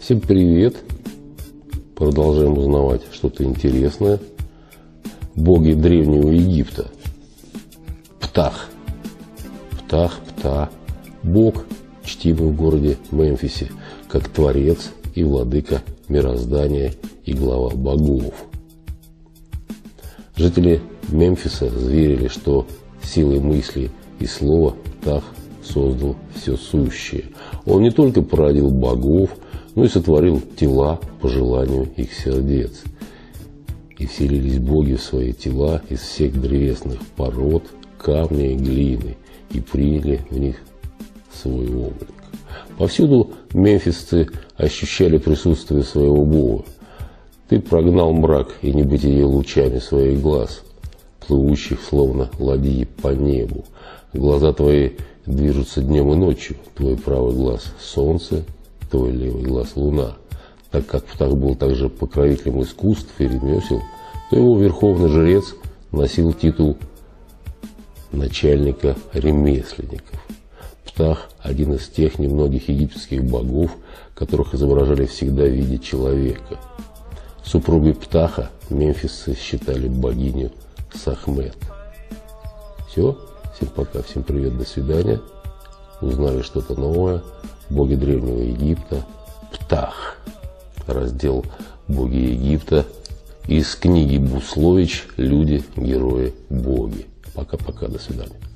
Всем привет! Продолжаем узнавать что-то интересное. Боги Древнего Египта. Птах. Пта. Бог, чтимый в городе Мемфисе, как творец и владыка мироздания и глава богов. Жители Мемфиса заверили, что силой мысли и слова Птах создал все сущее. Он не только породил богов, но и сотворил тела по желанию их сердец. И вселились боги в свои тела из всех древесных пород, камня и глины, и приняли в них свой облик. Повсюду мемфисцы ощущали присутствие своего бога. Ты прогнал мрак и небытие лучами своих глаз, плывущих словно ладьи по небу. Глаза твои движутся днем и ночью, твой правый глаз – солнце, твой левый глаз – луна. Так как Птах был также покровителем искусств и ремесел, то его верховный жрец носил титул начальника ремесленников. Птах – один из тех немногих египетских богов, которых изображали всегда в виде человека. Супругой Птаха мемфисцы считали богиню Сахмет. Все, всем пока, всем привет, до свидания. Узнали что-то новое. Боги Древнего Египта. Птах. Раздел «Боги Египта» из книги Буслович «Люди, герои, боги». Пока-пока, до свидания.